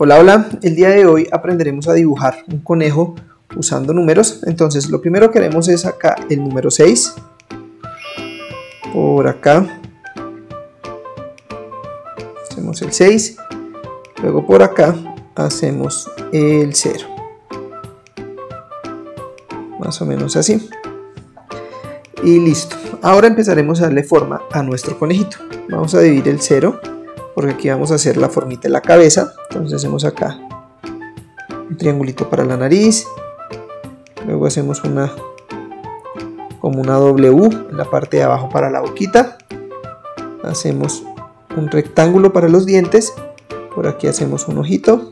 Hola, hola, el día de hoy aprenderemos a dibujar un conejo usando números. Entonces lo primero que haremos es acá el número 6, por acá hacemos el 6, luego por acá hacemos el 0, más o menos así, y listo. Ahora empezaremos a darle forma a nuestro conejito. Vamos a dividir el 0 porque aquí vamos a hacer la formita de la cabeza. Entonces hacemos acá un triangulito para la nariz, luego hacemos como una W en la parte de abajo para la boquita, hacemos un rectángulo para los dientes, por aquí hacemos un ojito,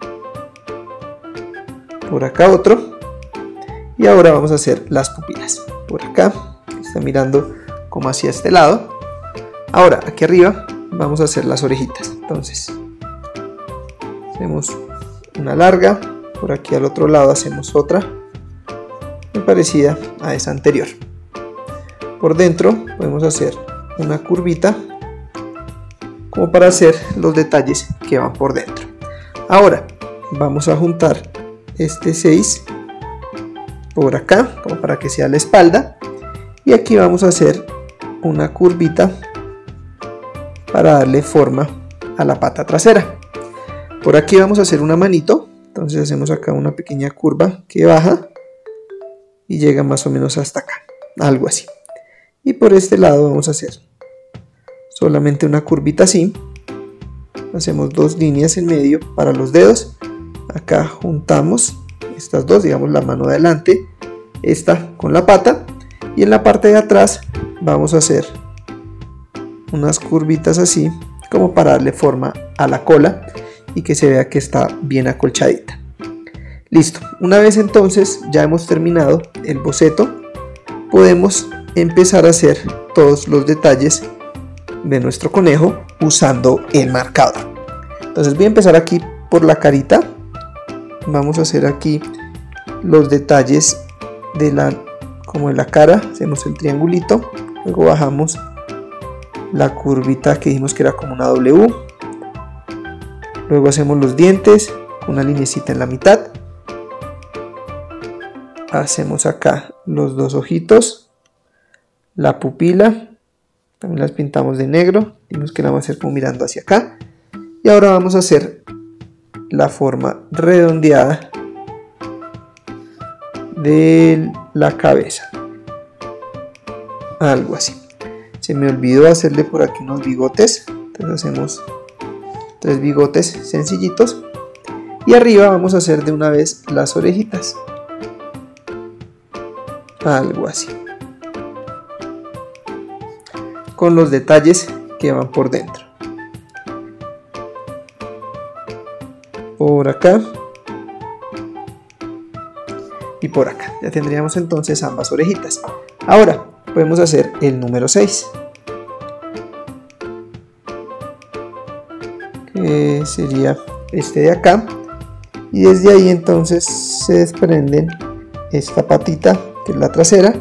por acá otro, y ahora vamos a hacer las pupilas, por acá, está mirando como hacia este lado. Ahora aquí arriba vamos a hacer las orejitas. Entonces hacemos una larga, por aquí al otro lado hacemos otra muy parecida a esa anterior. Por dentro podemos hacer una curvita como para hacer los detalles que van por dentro. Ahora vamos a juntar este 6 por acá como para que sea la espalda, y aquí vamos a hacer una curvita para darle forma a la pata trasera. Por aquí vamos a hacer una manito, entonces hacemos acá una pequeña curva que baja y llega más o menos hasta acá, algo así. Y por este lado vamos a hacer solamente una curvita así, hacemos dos líneas en medio para los dedos, acá juntamos estas dos, digamos la mano de adelante, esta con la pata, y en la parte de atrás vamos a hacer unas curvitas así como para darle forma a la cola y que se vea que está bien acolchadita. Listo, una vez entonces ya hemos terminado el boceto, podemos empezar a hacer todos los detalles de nuestro conejo usando el marcador. Entonces voy a empezar aquí por la vamos a hacer aquí los detalles como de la cara, hacemos el triangulito, luego bajamos la curvita que dijimos que era como una W, luego hacemos los dientes con una linecita en la mitad, hacemos acá los dos ojitos, la pupila, también las pintamos de negro, dijimos que la vamos a hacer como mirando hacia acá, y ahora vamos a hacer la forma redondeada de la cabeza, algo así. Se me olvidó hacerle por aquí unos bigotes, entonces hacemos 3 bigotes sencillitos, y arriba vamos a hacer de una vez las orejitas, algo así, con los detalles que van por dentro, por acá y por acá. Ya tendríamos entonces ambas orejitas. Ahora podemos hacer el número 6, que sería este de acá, y desde ahí entonces se desprenden esta patita que es la trasera,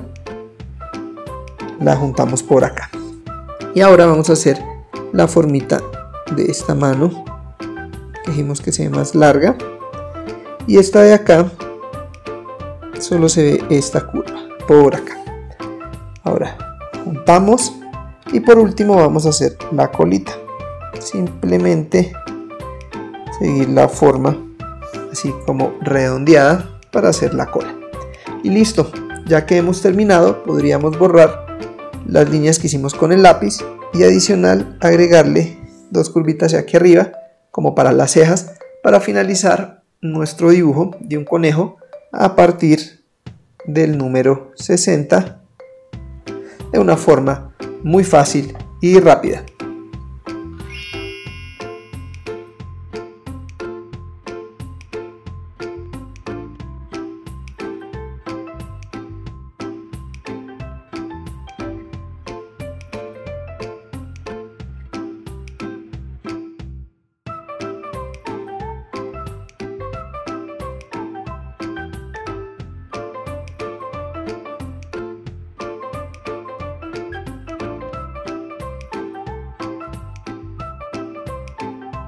la juntamos por acá, y ahora vamos a hacer la formita de esta mano que dijimos que se ve más larga, y esta de acá solo se ve esta curva por acá. Ahora juntamos y por último vamos a hacer la colita, simplemente seguir la forma así como redondeada para hacer la cola, y listo. Ya que hemos terminado, podríamos borrar las líneas que hicimos con el lápiz y adicional agregarle dos curvitas aquí arriba como para las cejas, para finalizar nuestro dibujo de un conejo a partir del número 60 de una forma muy fácil y rápida.